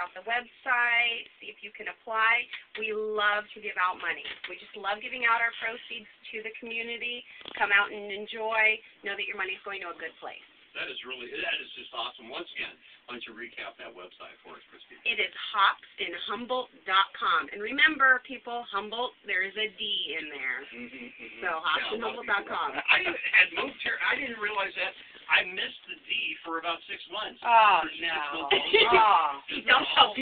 out the website, see if you can apply. We love to give out money. We just love giving out our proceeds to the community. Come out and enjoy. Know that your money's going to a good place. That is just awesome. Once again, why don't you recap that website for us, Christy? It is hopsinhumboldt.com. And remember, people, Humboldt, there is a D in there. So hopsinhumboldt.com. I had moved here. I didn't realize that. I missed the D for about 6 months. Oh, no. Don't tell